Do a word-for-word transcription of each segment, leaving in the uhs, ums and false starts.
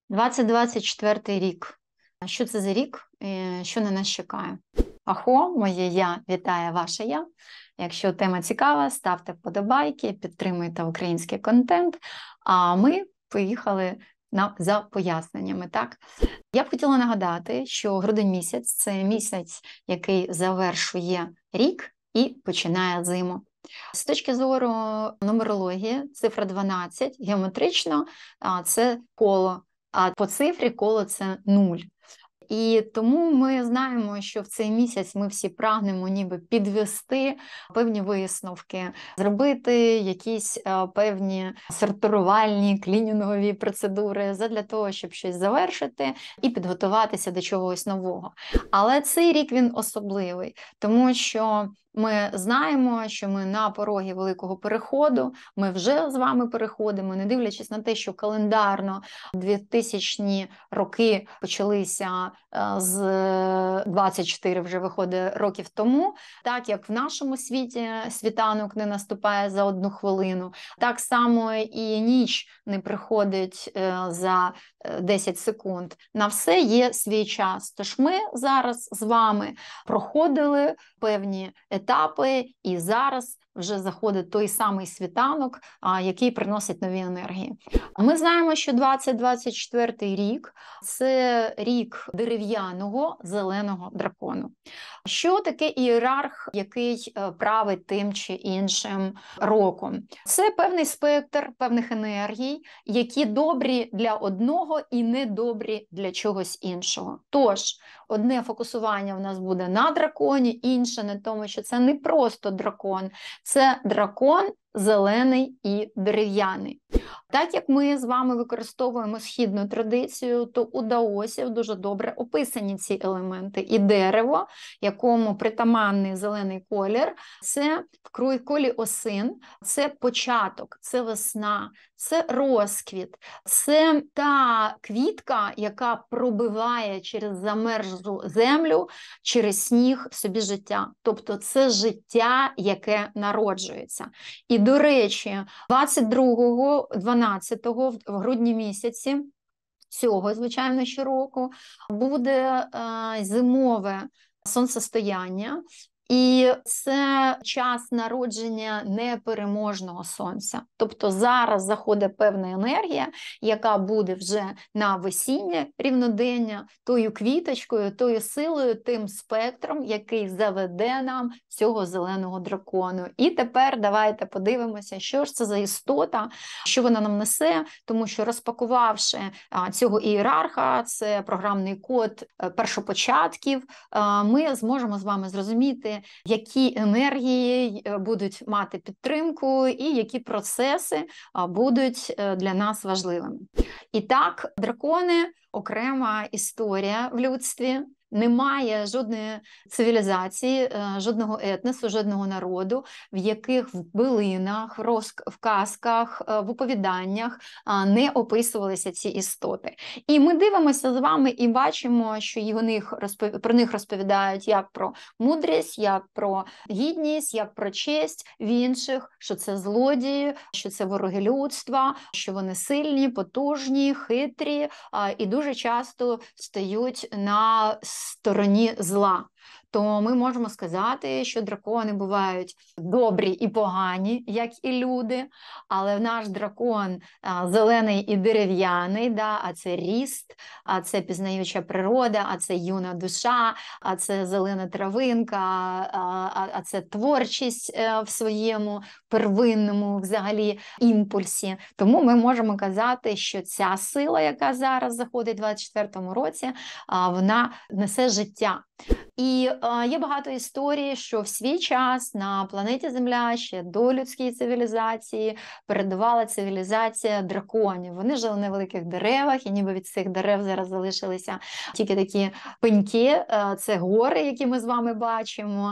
двадцять двадцять четвертий рік. Що це за рік? Що на нас чекає? Ахо, моє я вітає ваше я. Якщо тема цікава, ставте вподобайки, підтримуйте український контент. А ми поїхали на, за поясненнями. Так? Я б хотіла нагадати, що грудень місяць – це місяць, який завершує рік і починає зиму. З точки зору нумерології, цифра дванадцять, геометрично – це коло, а по цифрі коло – це нуль. І тому ми знаємо, що в цей місяць ми всі прагнемо ніби підвести певні висновки, зробити якісь певні сортувальні, клінінгові процедури задля того, щоб щось завершити і підготуватися до чогось нового. Але цей рік він особливий, тому що ми знаємо, що ми на порогі великого переходу, ми вже з вами переходимо, не дивлячись на те, що календарно двохтисячні роки почалися з двадцять чотири вже виходить років тому, так як в нашому світі світанок не наступає за одну хвилину, так само і ніч не приходить за десять секунд. На все є свій час. Тож ми зараз з вами проходили певні етапи, і зараз вже заходить той самий світанок, який приносить нові енергії. Ми знаємо, що двадцять двадцять четвертий рік – це рік дерев'яного зеленого дракону. Що таке ієрарх, який править тим чи іншим роком? Це певний спектр певних енергій, які добрі для одного і недобрі для чогось іншого. Тож, одне фокусування в нас буде на драконі, інше на тому, що це не просто дракон, це дракон зелений і дерев'яний. Так як ми з вами використовуємо східну традицію, то у даосів дуже добре описані ці елементи. І дерево, якому притаманний зелений колір, це в колі осин, це початок, це весна, це розквіт, це та квітка, яка пробиває через замерзлу землю, через сніг собі життя. Тобто це життя, яке народжується. І, до речі, двадцять другого дванадцятого в грудні місяці цього, звичайно, щороку, буде е, зимове сонцестояння. І це час народження непереможного сонця. Тобто зараз заходить певна енергія, яка буде вже на весіння рівнодення, тою квіточкою, тою силою, тим спектром, який заведе нам цього зеленого дракону. І тепер давайте подивимося, що ж це за істота, що вона нам несе, тому що розпакувавши цього ієрарха, це програмний код першопочатків, ми зможемо з вами зрозуміти, які енергії будуть мати підтримку і які процеси будуть для нас важливими. І так, дракони – окрема історія в людстві. Немає жодної цивілізації, жодного етносу, жодного народу, в яких в билинах, в казках, в оповіданнях не описувалися ці істоти. І ми дивимося з вами і бачимо, що і них розпов... про них розповідають як про мудрість, як про гідність, як про честь, в інших, що це злодії, що це вороги людства, що вони сильні, потужні, хитрі і дуже часто стають на стороні зла. То ми можемо сказати, що дракони бувають добрі і погані, як і люди, але наш дракон а, зелений і дерев'яний, да, а це ріст, а це пізнаюча природа, а це юна душа, а це зелена травинка, а, а, а це творчість а, в своєму первинному взагалі імпульсі. Тому ми можемо казати, що ця сила, яка зараз заходить у двадцять четвертому році, а, вона несе життя. І е, є багато історій, що в свій час на планеті Земля ще до людської цивілізації передувала цивілізація драконів. Вони жили на великих деревах, і ніби від цих дерев зараз залишилися тільки такі пеньки, е, це гори, які ми з вами бачимо.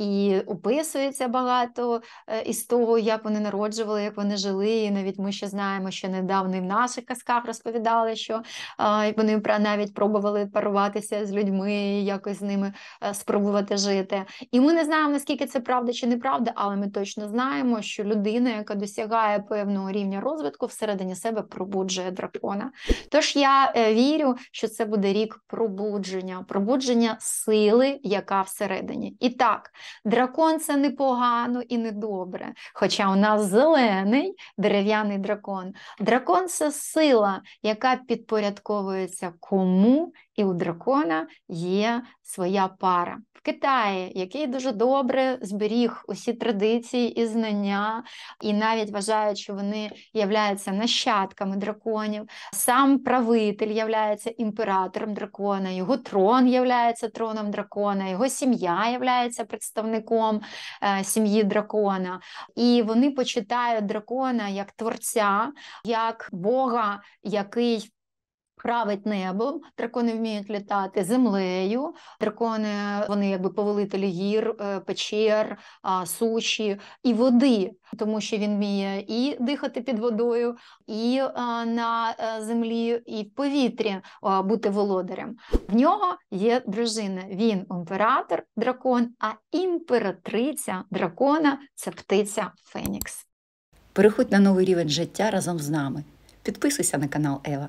І описується багато е, із того, як вони народжували, як вони жили. І навіть ми ще знаємо, що недавно і в наших казках розповідали, що е, вони навіть пробували паруватися з людьми, якось з ними спробувати жити. І ми не знаємо, наскільки це правда чи неправда, але ми точно знаємо, що людина, яка досягає певного рівня розвитку, всередині себе пробуджує дракона. Тож я вірю, що це буде рік пробудження, пробудження сили, яка всередині. І так, дракон – це не погано і не добре, хоча у нас зелений дерев'яний дракон. Дракон – це сила, яка підпорядковується кому, і у дракона є своя пара. В Китаї, який дуже добре зберіг усі традиції і знання, і навіть вважають, що вони являються нащадками драконів. Сам правитель являється імператором дракона, його трон являється троном дракона, його сім'я являється представником е, сім'ї дракона. І вони почитають дракона як творця, як Бога, який править небом, дракони вміють літати землею, дракони, вони якби повелителі гір, печер, суші і води, тому що він вміє і дихати під водою, і на землі, і в повітрі бути володарем. В нього є дружина, він імператор дракон, а імператриця дракона – це птиця Фенікс. Переходь на новий рівень життя разом з нами. Підписуйся на канал Ева.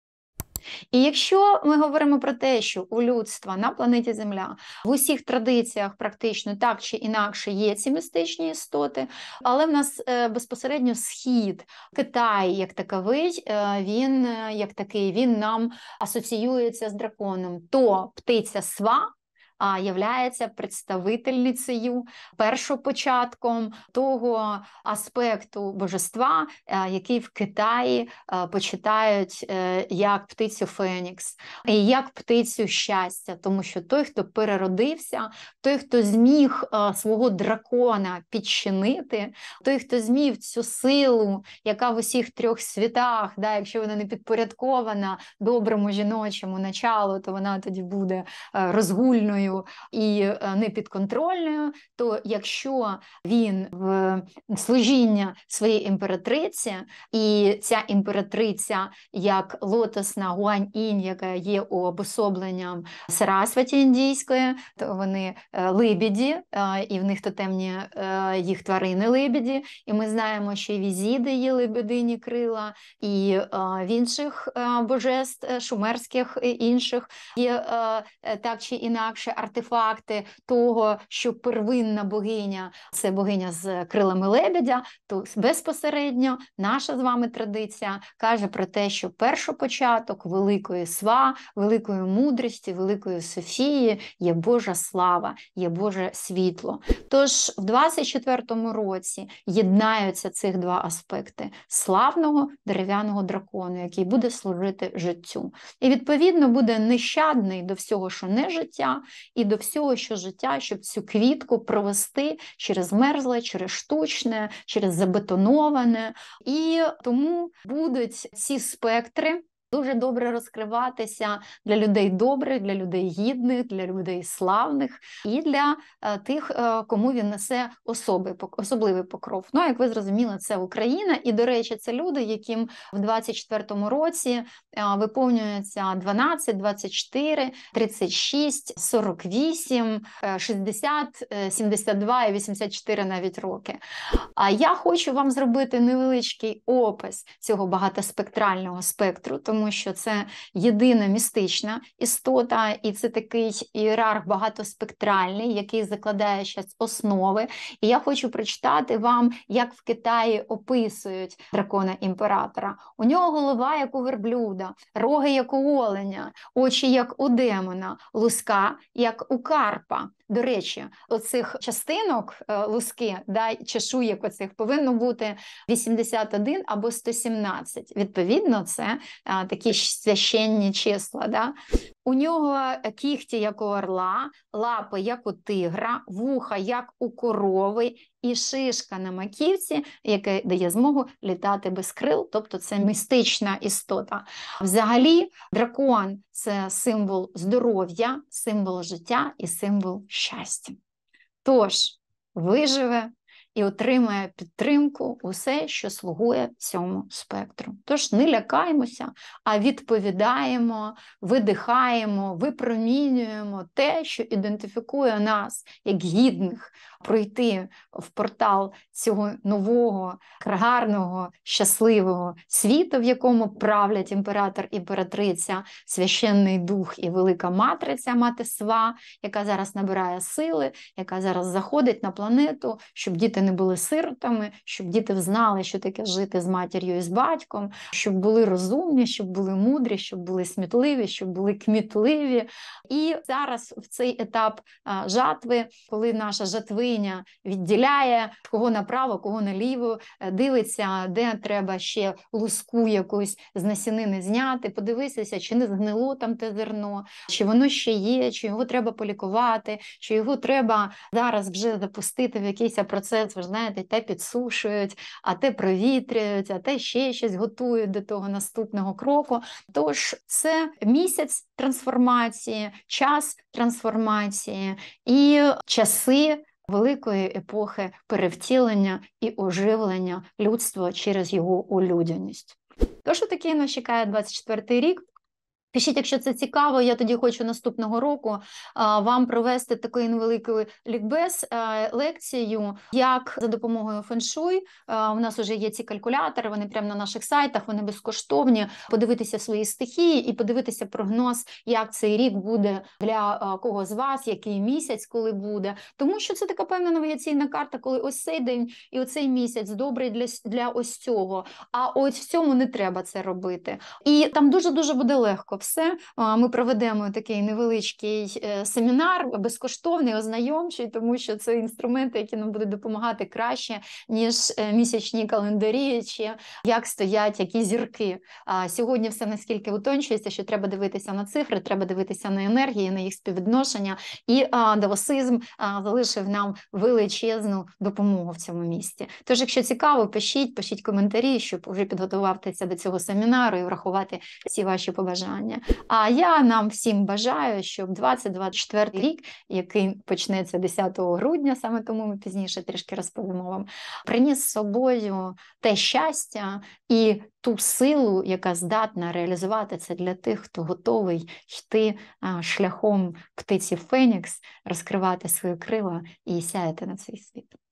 І якщо ми говоримо про те, що у людства на планеті Земля в усіх традиціях практично так чи інакше є ці містичні істоти, але в нас безпосередньо Схід, Китай як таковий, він як такий, він нам асоціюється з драконом. То птиця Сва а являється представительницею, першопочатком того аспекту божества, який в Китаї почитають як птицю Фенікс, і як птицю щастя, тому що той, хто переродився, той, хто зміг свого дракона підчинити, той, хто зміг цю силу, яка в усіх трьох світах, да, якщо вона не підпорядкована доброму жіночому началу, то вона тоді буде розгульною і непідконтрольною, то якщо він в служіння своїй імператриці, і ця імператриця як лотосна Гуань-інь, яка є уособленням Сарасваті індійської, то вони лебеді, і в них тотемні їх тварини лебеді, і ми знаємо, що і в Ізіди є лебедині крила, і в інших божеств шумерських і інших є так чи інакше артефакти того, що первинна богиня – це богиня з крилами лебедя, то безпосередньо наша з вами традиція каже про те, що першопочаток великої Сва, великої мудрості, великої Софії є Божа слава, є Боже світло. Тож в двадцять четвертому році єднаються цих два аспекти – славного дерев'яного дракону, який буде служити життю. І відповідно буде нещадний до всього, що не життя, і до всього, що життя, щоб цю квітку провести через мерзле, через штучне, через забетоноване. І тому будуть ці спектри дуже добре розкриватися для людей добрих, для людей гідних, для людей славних і для е, тих, е, кому він несе особи, особливий покров. Ну, як ви зрозуміли, це Україна. І, до речі, це люди, яким в двадцять четвертому році е, виповнюється дванадцять, двадцять чотири, тридцять шість, сорок вісім, шістдесят, сімдесят два і вісімдесят чотири навіть роки. А я хочу вам зробити невеличкий опис цього багатоспектрального спектру, тому що це єдина містична істота, і це такий ієрарх багатоспектральний, який закладає щось основи. І я хочу прочитати вам, як в Китаї описують дракона-імператора. У нього голова, як у верблюда, роги, як у оленя, очі, як у демона, луска, як у карпа. До речі, оцих частинок луски, да, чешуєк оцих повинно бути вісімдесят один або сто сімнадцять. Відповідно, це а, такі священні числа. Да? У нього кігті, як у орла, лапи, як у тигра, вуха, як у корови, і шишка на маківці, яка дає змогу літати без крил, тобто це містична істота. Взагалі, дракон – це символ здоров'я, символ життя і символ щастя. Тож, виживе і отримає підтримку усе, що слугує цьому спектру. Тож не лякаємося, а відповідаємо, видихаємо, випромінюємо те, що ідентифікує нас як гідних пройти в портал цього нового, гарного, щасливого світу, в якому правлять імператор, імператриця, священний дух і велика матриця, мати Сва, яка зараз набирає сили, яка зараз заходить на планету, щоб діти не були сиротами, щоб діти знали, що таке жити з матір'ю і з батьком, щоб були розумні, щоб були мудрі, щоб були смітливі, щоб були кмітливі. І зараз в цей етап а, жатви, коли наша жатвиня відділяє, кого направо, кого наліво, дивиться, де треба ще луску якусь з насінини зняти, подивитися, чи не згнило там те зерно, чи воно ще є, чи його треба полікувати, чи його треба зараз вже запустити в якийсь процес, ви знаєте, те підсушують, а те провітрюють, а те ще щось готують до того наступного кроку. Тож це місяць трансформації, час трансформації і часи великої епохи перевтілення і оживлення людства через його улюдяність. Тож такий нас чекає двадцять четвертий рік. Пишіть, якщо це цікаво, я тоді хочу наступного року а, вам провести такий невеликий лікбез, а, лекцію, як за допомогою феншуй, а, у нас вже є ці калькулятори, вони прямо на наших сайтах, вони безкоштовні, подивитися свої стихії і подивитися прогноз, як цей рік буде для а, кого з вас, який місяць, коли буде. Тому що це така певна навігаційна карта, коли ось цей день і оцей місяць добрий для, для ось цього, а ось в цьому не треба це робити. І там дуже-дуже буде легко все. Ми проведемо такий невеличкий семінар, безкоштовний, ознайомчий, тому що це інструменти, які нам будуть допомагати краще, ніж місячні календарі, чи як стоять які зірки. Сьогодні все наскільки утончується, що треба дивитися на цифри, треба дивитися на енергії, на їх співвідношення, і даосизм залишив нам величезну допомогу в цьому місці. Тож, якщо цікаво, пишіть, пишіть коментарі, щоб вже підготуватися до цього семінару і врахувати всі ваші побажання. А я нам всім бажаю, щоб двадцять двадцять четвертий рік, який почнеться десятого грудня, саме тому ми пізніше трішки розповімо вам, приніс з собою те щастя і ту силу, яка здатна реалізувати це для тих, хто готовий йти шляхом птиці Фенікс, розкривати свої крила і сяяти на цей світ.